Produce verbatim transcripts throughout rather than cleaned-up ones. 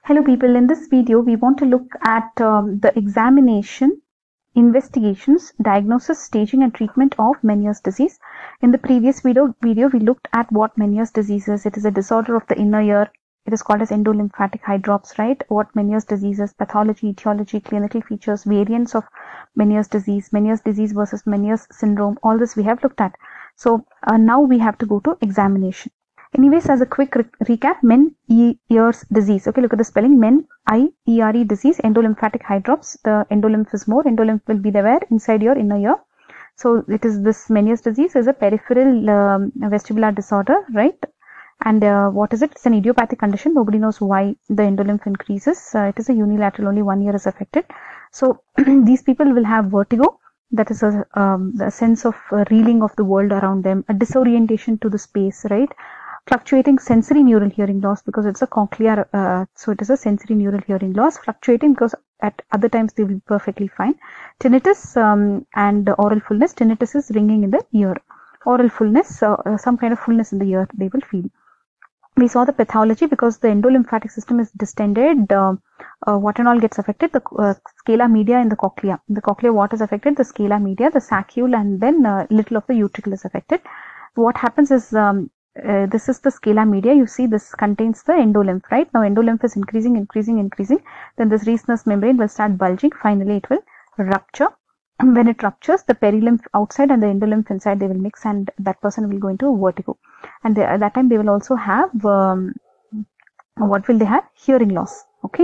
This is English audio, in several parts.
Hello people, in this video we want to look at um, the examination, investigations, diagnosis, staging and treatment of Meniere's disease. In the previous video, video we looked at what Meniere's disease is. It is a disorder of the inner ear. It is called as endolymphatic hydrops, right? What Meniere's disease is, pathology, etiology, clinical features, variants of Meniere's disease, Meniere's disease versus Meniere's syndrome, all this we have looked at. So uh, now we have to go to examination. Anyways, as a quick re recap, Meniere's disease. Okay, look at the spelling. Men, I E R E disease, endolymphatic hydrops. The endolymph is more. Endolymph will be there inside your inner ear. So it is this Meniere's disease is a peripheral um, vestibular disorder, right? And uh, what is it? It's an idiopathic condition. Nobody knows why the endolymph increases. Uh, it is a unilateral. Only one ear is affected. So these people will have vertigo. That is a, um, a sense of uh, reeling of the world around them, a disorientation to the space, right? Fluctuating sensory neural hearing loss because it's a cochlear, uh, so it is a sensory neural hearing loss. Fluctuating because at other times they will be perfectly fine. Tinnitus um, and oral fullness. Tinnitus is ringing in the ear. Oral fullness, uh, uh, some kind of fullness in the ear they will feel. We saw the pathology because the endolymphatic system is distended. Uh, uh, what and all gets affected? The uh, scala media in the cochlea. In the cochlea, what is affected? The scala media, the saccule, and then uh, little of the utricle is affected. What happens is um, Uh, this is the scala media. You see this contains the endolymph, right? Now endolymph is increasing, increasing, increasing. Then this rhesus membrane will start bulging. Finally, it will rupture. When it ruptures, the perilymph outside and the endolymph inside, they will mix and that person will go into vertigo. And they, at that time, they will also have, um, what will they have? Hearing loss, okay?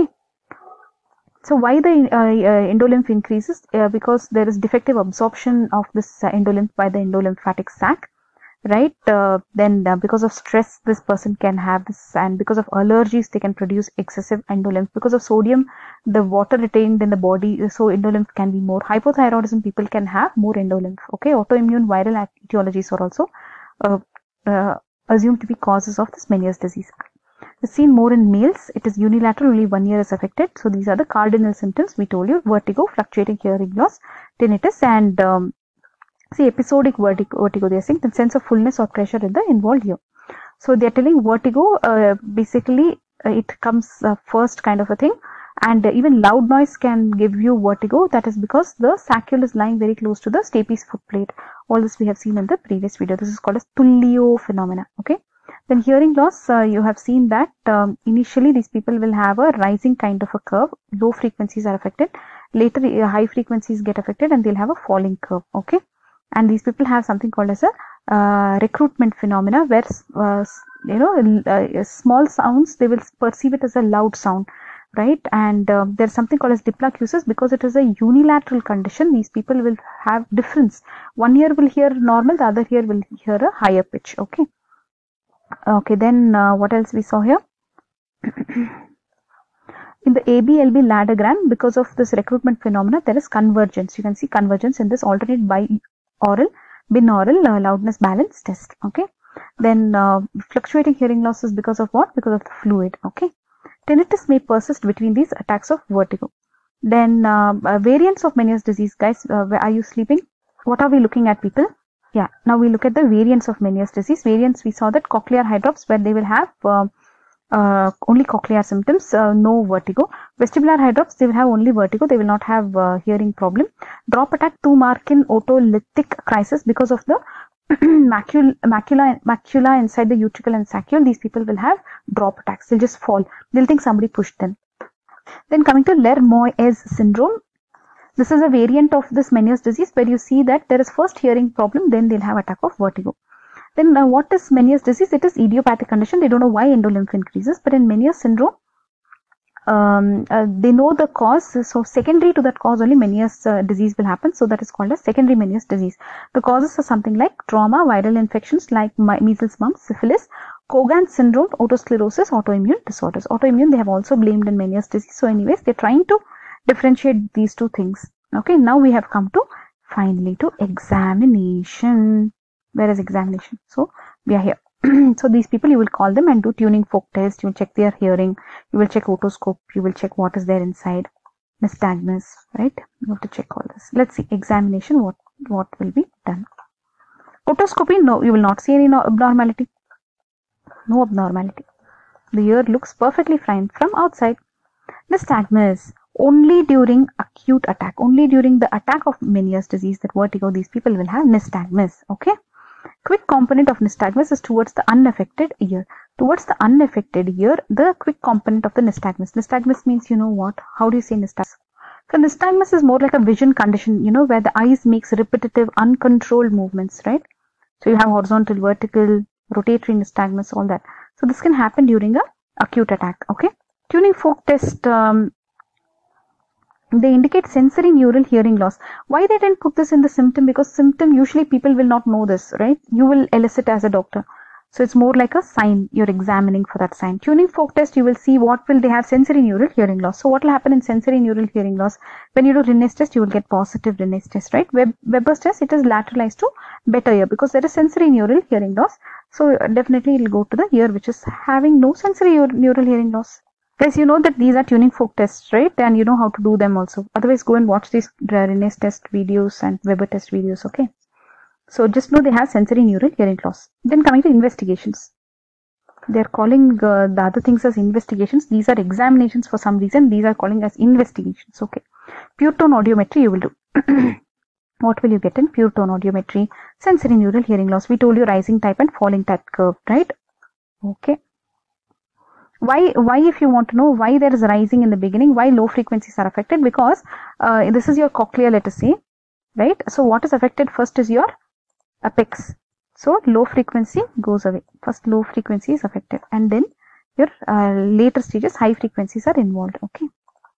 So why the uh, uh, endolymph increases? Uh, because there is defective absorption of this uh, endolymph by the endolymphatic sac. Right, uh, then uh, because of stress this person can have this, and because of allergies they can produce excessive endolymph. Because of sodium, the water retained in the body, so endolymph can be more. Hypothyroidism, people can have more endolymph. Okay, autoimmune viral etiologies are also uh, uh, assumed to be causes of this Meniere's disease. It's seen more in males. It is unilateral, only one ear is affected. So these are the cardinal symptoms we told you: vertigo, fluctuating hearing loss, tinnitus, and um, see, episodic vertigo, vertigo, they are saying the sense of fullness or pressure in the involved ear. So they are telling vertigo, uh, basically uh, it comes uh, first kind of a thing, and uh, even loud noise can give you vertigo. That is because the saccule is lying very close to the stapes foot plate. All this we have seen in the previous video. This is called as Tullio phenomena. Okay. Then hearing loss, uh, you have seen that um, initially these people will have a rising kind of a curve. Low frequencies are affected. Later uh, high frequencies get affected and they'll have a falling curve. Okay. And these people have something called as a uh, recruitment phenomena, where uh, you know uh, small sounds they will perceive it as a loud sound, right? And uh, there's something called as diplacusis because it is a unilateral condition. These people will have difference. One ear will hear normal, the other ear will hear a higher pitch. Okay. Okay. Then uh, what else we saw here? In the A B L B laddergram, because of this recruitment phenomena, there is convergence. You can see convergence in this alternate bi oral, binaural uh, loudness balance test. Okay. Then uh, fluctuating hearing loss is because of what? Because of the fluid. Okay. Tinnitus may persist between these attacks of vertigo. Then uh, uh, variants of Meniere's disease, guys. Uh, where are you sleeping? What are we looking at, people? Yeah. Now we look at the variants of Meniere's disease. Variants, we saw that cochlear hydrops, where they will have uh, uh, only cochlear symptoms, uh, no vertigo. Vestibular hydrops, they will have only vertigo. They will not have uh, hearing problem. Drop attack, two-Markin otolytic crisis because of the macula, macula, macula inside the utricle and saccule. These people will have drop attacks. They'll just fall. They'll think somebody pushed them. Then coming to Lermoise syndrome. This is a variant of this Meniere's disease where you see that there is first hearing problem, then they'll have attack of vertigo. Then uh, what is Meniere's disease? It is idiopathic condition. They don't know why endolymph increases, but in Meniere's syndrome, um, uh, they know the cause. So secondary to that cause only Meniere's uh, disease will happen. So that is called as secondary Meniere's disease. The causes are something like trauma, viral infections like measles, mumps, syphilis, Cogan syndrome, otosclerosis, autoimmune disorders. Autoimmune they have also blamed in Meniere's disease. So anyways, they're trying to differentiate these two things. Okay, now we have come to finally to examination. Where is examination? So we are here. So these people, you will call them and do tuning fork test. You will check their hearing. You will check otoscope. You will check what is there inside. Misdiagnose, right? You have to check all this. Let's see examination. What what will be done? Otoscopy. No, you will not see any no abnormality. No abnormality. The ear looks perfectly fine from outside. Nystagmus, only during acute attack, only during the attack of Meniere's disease, that vertigo, these people will have nystagmus. Okay. Quick component of nystagmus is towards the unaffected ear. Towards the unaffected ear, the quick component of the nystagmus. Nystagmus means, you know what? How do you say nystagmus? So nystagmus is more like a vision condition, you know, where the eyes makes repetitive, uncontrolled movements, right? So you have horizontal, vertical, rotatory nystagmus, all that. So this can happen during a acute attack. Okay. Tuning fork test. Um, They indicate sensory neural hearing loss. Why they didn't put this in the symptom? Because symptom, usually people will not know this, right? You will elicit as a doctor. So it's more like a sign. You're examining for that sign. Tuning fork test, you will see what will they have sensory neural hearing loss. So what will happen in sensory neural hearing loss? When you do Rinne's test, you will get positive Rinne's test, right? Web, Weber's test, it is lateralized to better ear because there is sensory neural hearing loss. So definitely it will go to the ear which is having no sensory neural hearing loss. Guys, you know that these are tuning fork tests, right? And you know how to do them also. Otherwise, go and watch these Rinne's test videos and Weber test videos, okay? So just know they have sensory neural hearing loss. Then coming to investigations. They are calling uh, the other things as investigations. These are examinations for some reason. These are calling as investigations, okay? Pure tone audiometry you will do. What will you get in pure tone audiometry? Sensory neural hearing loss. We told you rising type and falling type curve, right? Okay. Why, why if you want to know why there is rising in the beginning, why low frequencies are affected? Because uh, this is your cochlea, let us say, right? So what is affected first is your apex. So low frequency goes away. First low frequency is affected and then your uh, later stages, high frequencies are involved, okay?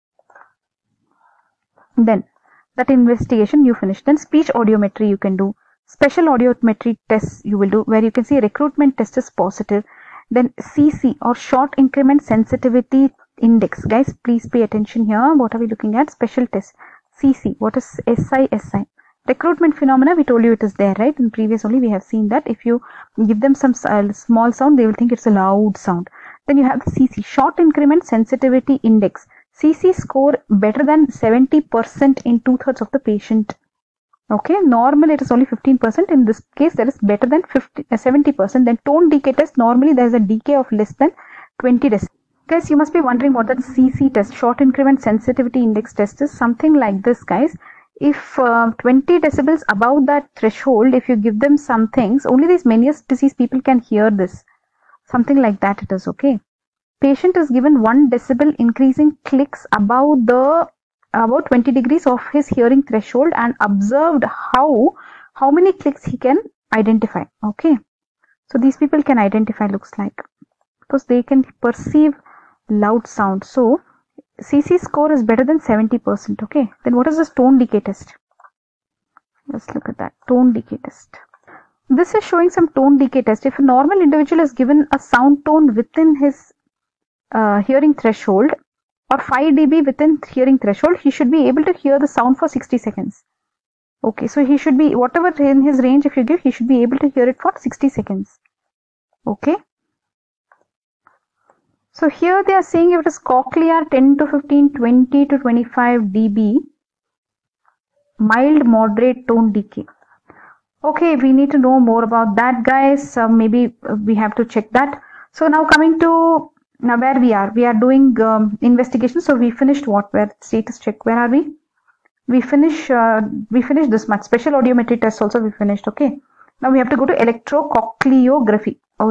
Then that investigation you finish. Then speech audiometry you can do. Special audiometry tests you will do where you can see recruitment test is positive. Then C C or short increment sensitivity index. Guys, please pay attention here. What are we looking at? Special test. C C. What is S I S I? Recruitment phenomena, we told you it is there, right? In previous only we have seen that if you give them some uh, small sound, they will think it's a loud sound. Then you have the C C. Short increment sensitivity index. C C score better than seventy percent in two-thirds of the patient. Okay, normally it is only fifteen percent. In this case, there is better than fifty, uh, seventy percent. Then tone decay test, normally there is a decay of less than twenty decibels. Guys, you must be wondering what that C C test, short increment sensitivity index test is. Something like this, guys. If uh, twenty decibels above that threshold, if you give them some things, only these Meniere's disease people can hear this. Something like that it is, okay. Patient is given one decibel increasing clicks above the about twenty degrees of his hearing threshold and observed how how many clicks he can identify. Okay, so these people can identify, looks like, because they can perceive loud sound. So C C score is better than seventy percent. Okay, then what is this tone decay test? Let's look at that tone decay test. This is showing some tone decay test. If a normal individual is given a sound tone within his uh, hearing threshold or five decibels within hearing threshold, he should be able to hear the sound for sixty seconds. Okay, so he should be, whatever in his range if you give, he should be able to hear it for sixty seconds. Okay. So here they are saying if it is cochlear ten to fifteen, twenty to twenty-five decibels, mild moderate tone decay. Okay, we need to know more about that, guys. Uh, maybe we have to check that. So now coming to now where we are, we are doing um, investigation. So we finished what? Where status check? Where are we? We finish. Uh, we finished this much. Special audiometry test also we finished. Okay. Now we have to go to electrocochleography. Oh,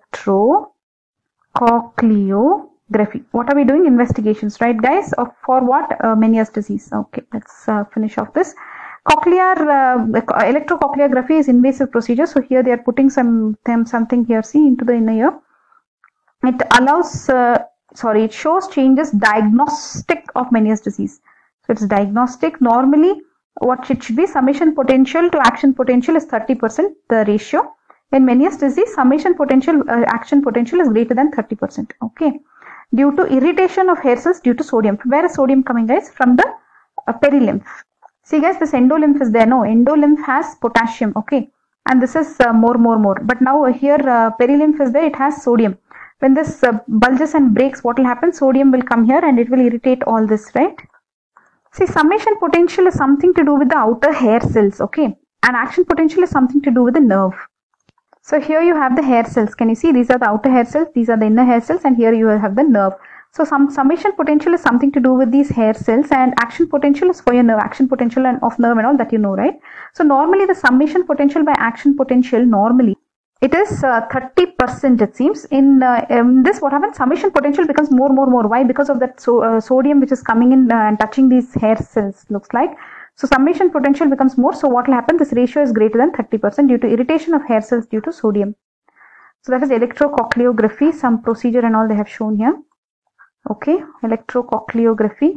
electrocochleography. What are we doing? Investigations, right, guys? Of for what? Uh, Meniere's disease. Okay. Let's uh, finish off this. Cochlear uh, electrocochleography is invasive procedure. So here they are putting some them something here. See into the inner ear. It allows, uh, sorry, it shows changes diagnostic of Meniere's disease. So it's diagnostic. Normally, what it should be, summation potential to action potential is thirty percent, the ratio. In Meniere's disease, summation potential, uh, action potential is greater than thirty percent. Okay. Due to irritation of hair cells due to sodium. Where is sodium coming, guys? From the uh, perilymph. See, guys, this endolymph is there. No, endolymph has potassium. Okay. And this is uh, more, more, more. But now here, uh, perilymph is there. It has sodium. When this uh, bulges and breaks, what will happen? Sodium will come here and it will irritate all this, right? See, summation potential is something to do with the outer hair cells, okay? And action potential is something to do with the nerve. So here you have the hair cells. Can you see? These are the outer hair cells, these are the inner hair cells, and here you have the nerve. So some summation potential is something to do with these hair cells, and action potential is for your nerve, action potential and of nerve and all that you know, right? So normally the summation potential by action potential, normally it is uh, thirty percent it seems. In, uh, in this, what happens, summation potential becomes more, more, more. Why? Because of that so, uh, sodium which is coming in uh, and touching these hair cells, looks like. So summation potential becomes more. So what will happen? This ratio is greater than thirty percent due to irritation of hair cells due to sodium. So that is electrocochleography, some procedure and all they have shown here. Okay, electrocochleography.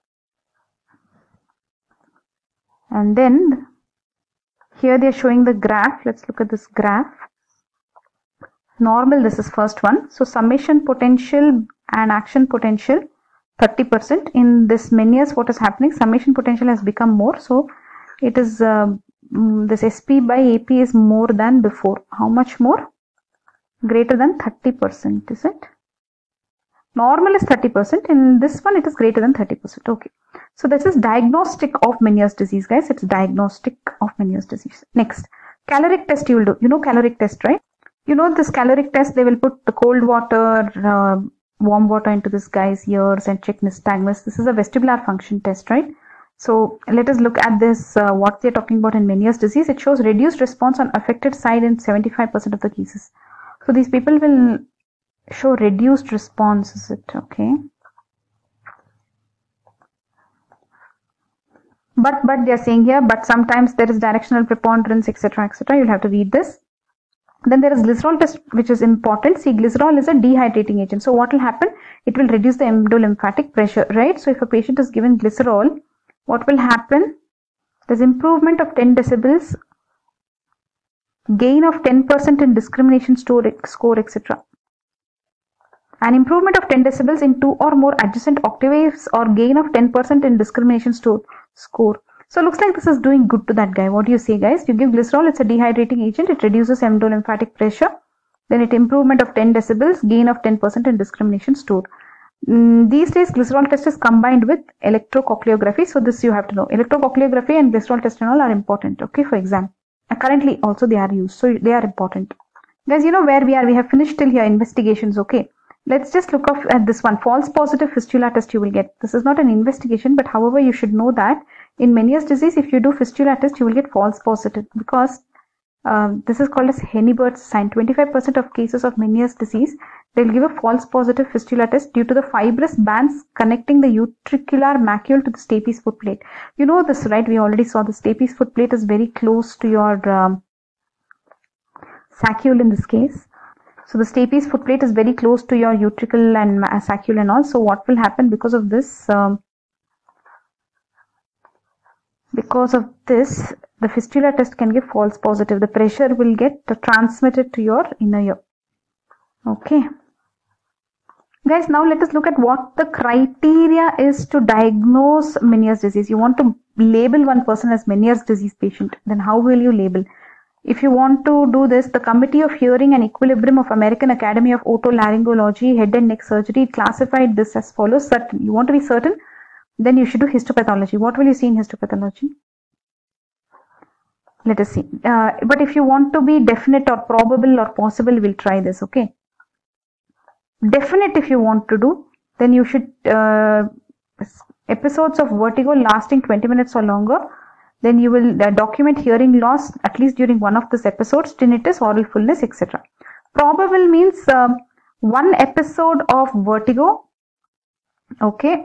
And then here they are showing the graph. Let's look at this graph. Normal, this is first one. So summation potential and action potential thirty percent. In this Meniere's, what is happening? Summation potential has become more. So it is uh, this S P by A P is more than before. How much more? Greater than thirty percent, is it? Normal is thirty percent. In this one, it is greater than thirty percent. Okay. So this is diagnostic of Meniere's disease, guys. It's diagnostic of Meniere's disease. Next, caloric test you will do. You know caloric test, right? You know this caloric test, they will put the cold water, uh, warm water into this guy's ears and check nystagmus. This is a vestibular function test, right? So let us look at this, uh, what they're talking about in Meniere's disease. It shows reduced response on affected side in seventy-five percent of the cases. So these people will show reduced response, is it? Okay. But, but they're saying here, but sometimes there is directional preponderance, et cetera, et cetera. You'll have to read this. Then there is glycerol test, which is important. See, glycerol is a dehydrating agent. So what will happen? It will reduce the endolymphatic pressure, right? So if a patient is given glycerol, what will happen? There's improvement of ten decibels, gain of ten percent in discrimination score, et cetera. An improvement of ten decibels in two or more adjacent octaves, or gain of ten percent in discrimination score. So it looks like this is doing good to that guy. What do you say, guys? You give glycerol, it's a dehydrating agent, it reduces endolymphatic pressure, then it improvement of ten decibels, gain of ten percent in discrimination score. Mm, these days glycerol test is combined with electrocochleography, so this you have to know. Electrocochleography and glycerol test and all are important, okay, for exam. Uh, currently also they are used, so they are important. Guys, you know where we are, we have finished till here, investigations, okay. Let's just look up at this one, false positive fistula test you will get. This is not an investigation, but however you should know that in Meniere's disease, if you do fistula test, you will get false positive, because um, this is called as Hennebert's sign. twenty-five percent of cases of Meniere's disease, they'll give a false positive fistula test due to the fibrous bands connecting the utricular macule to the stapes foot plate. You know this, right? We already saw the stapes foot plate is very close to your um, saccule in this case. So the stapes foot plate is very close to your utricle and saccule and all. So what will happen because of this? Um, because of this, the fistula test can give false positive. The pressure will get transmitted to your inner ear. Okay. Guys, now let us look at what the criteria is to diagnose Meniere's disease. You want to label one person as Meniere's disease patient. Then how will you label? If you want to do this, the Committee of Hearing and Equilibrium of American Academy of Otolaryngology, Head and Neck Surgery classified this as follows. Certain. You want to be certain? Then you should do histopathology. What will you see in histopathology? Let us see. Uh, but if you want to be definite or probable or possible, we'll try this, okay? Definite if you want to do, then you should, uh, episodes of vertigo lasting twenty minutes or longer. Then you will uh, document hearing loss at least during one of these episodes, tinnitus, oral fullness, et cetera. Probable means um, one episode of vertigo, okay.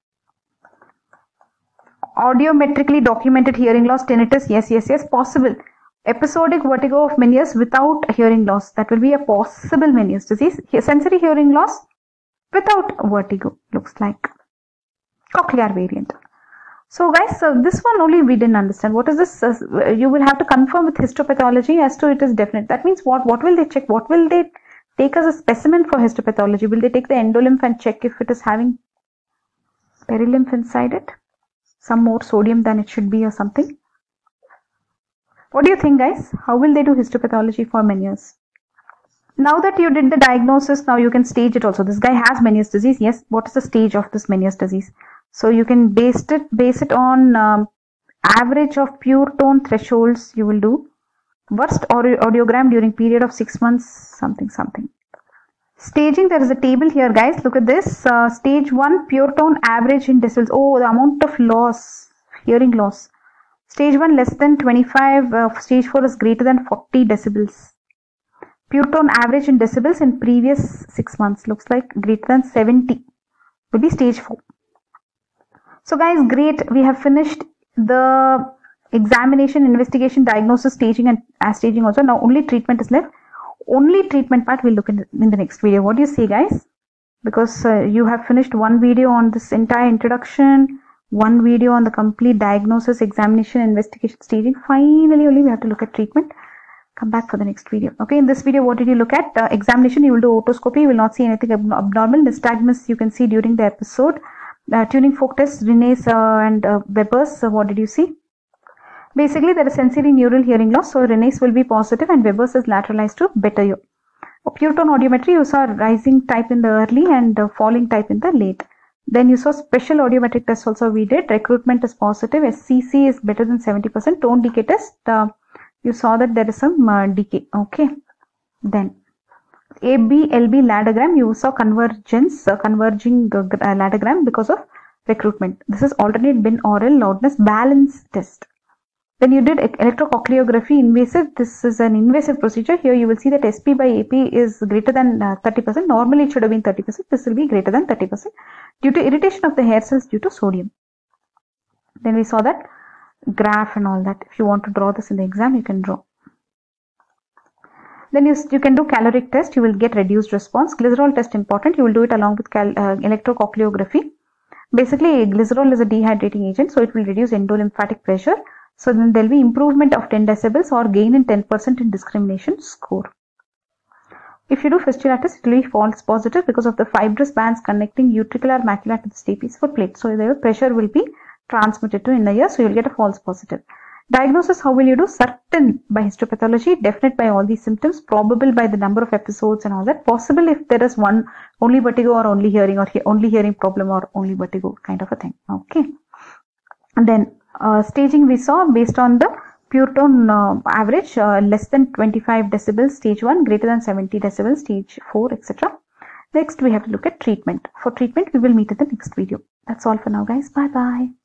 Audiometrically documented hearing loss, tinnitus, yes, yes, yes, possible. Episodic vertigo of Meniere's without hearing loss, that will be a possible Meniere's disease. Sensory hearing loss without vertigo, looks like. Cochlear variant. So guys, so this one only we didn't understand. What is this? Uh, you will have to confirm with histopathology as to it is definite. That means what? What will they check? What will they take as a specimen for histopathology? Will they take the endolymph and check if it is having perilymph inside it? Some more sodium than it should be or something? What do you think, guys? How will they do histopathology for Meniere's? Now that you did the diagnosis, now you can stage it also. This guy has Meniere's disease. Yes. What is the stage of this Meniere's disease? So you can base it base it on um, average of pure tone thresholds. You will do worst audiogram during period of six months, something something. Staging, there is a table here, guys. Look at this. Uh, stage one, pure tone average in decibels. Oh, the amount of loss, hearing loss. Stage one less than twenty-five. Uh, stage four is greater than forty decibels. Pure tone average in decibels in previous six months looks like greater than seventy. Will be stage four. So, guys, great. We have finished the examination, investigation, diagnosis, staging, and uh, staging also. Now only treatment is left. Only treatment part we'll look in the, in the next video. What do you say, guys? Because uh, you have finished one video on this entire introduction, one video on the complete diagnosis, examination, investigation, staging. Finally, only we have to look at treatment. Come back for the next video. Okay, in this video, what did you look at? Uh, examination, you will do otoscopy. You will not see anything ab abnormal. Nystagmus, you can see during the episode. Uh, tuning fork test, Rene's uh, and uh, Weber's. Uh, what did you see? Basically, there is sensory neural hearing loss. So, Rene's will be positive and Weber's is lateralized to better ear. Pure tone audiometry, you saw rising type in the early and uh, falling type in the late. Then you saw special audiometric test also we did. Recruitment is positive. S C C is better than seventy percent. Tone decay test, uh, you saw that there is some uh, decay. Okay. Then A B L B ladogram, you saw convergence, uh, converging uh, ladogram because of recruitment. This is alternate binaural loudness balance test. Then you did electrocochleography invasive. This is an invasive procedure. Here you will see that S P by A P is greater than uh, thirty percent. Normally it should have been thirty percent. This will be greater than thirty percent due to irritation of the hair cells due to sodium. Then we saw that graph and all that. If you want to draw this in the exam, you can draw. Then you, you can do caloric test. You will get reduced response. Glycerol test important. You will do it along with cal, uh, electrocochleography. Basically, glycerol is a dehydrating agent, so it will reduce endolymphatic pressure. So then there will be improvement of ten decibels or gain in ten percent in discrimination score. If you do fistula test, it will be false positive because of the fibrous bands connecting utricular macula to the stapes foot plate. So the pressure will be transmitted to inner ear, so you will get a false positive. Diagnosis, how will you do? Certain by histopathology, definite by all these symptoms, probable by the number of episodes and all that, possible if there is one only vertigo or only hearing or he only hearing problem or only vertigo kind of a thing. Okay. And then Uh, staging we saw based on the pure tone uh, average uh, less than twenty-five decibels, stage one, greater than seventy decibels, stage four, et cetera. Next we have to look at treatment. For treatment we will meet in the next video. That's all for now, guys. Bye bye.